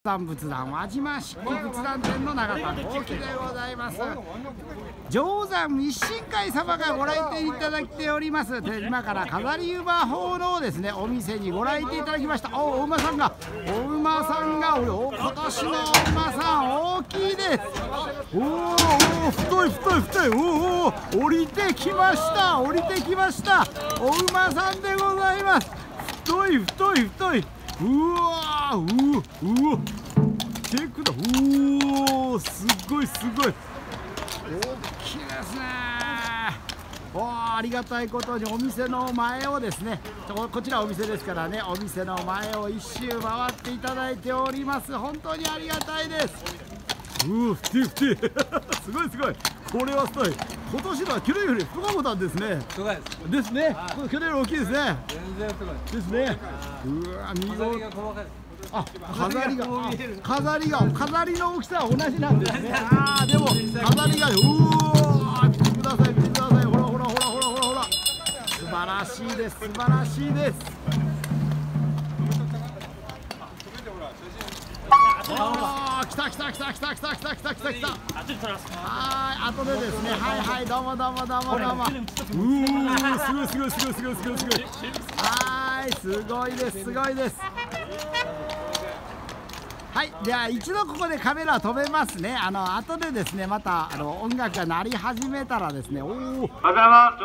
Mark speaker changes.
Speaker 1: 旦仏壇輪島漆器仏壇店の永田幸喜でございます。定山一神会様がご来店いただいております。で今から飾り馬法のですねお店にご来店いただきました。お馬さんが今年のお馬さん大きいです。おお太い太い太い。おお降りてきました降りてきました。お馬さんでございます。太い太い太い。うわうわチェックだ。おおすごいすごい大きいですね。ありがたいことにお店の前をですね、こちらお店ですからね、お店の前を一周回っていただいております。本当にありがたいです。太い太いすごいすごい。これは太い。今年のは去年より太かったんですね。ですね。去年より大きいですね。
Speaker 2: 全然すごい
Speaker 1: ですね。うわ見事。あ、飾りの大きさは同じなんですね。ああ、でも飾りが見てください見てください。ほらほらほらほらほらほら。素晴らしいです素晴らしいです。来た来た来た来た来た来た来た来た来た。はい後でですね。はいはいどうもどうもどうもどうも。すごいすごいすごいすごいすごいすごい。はいすごいですすごいです。はい、では一度ここでカメラ止めますね。後でですねまた音楽が鳴り始めたらですね。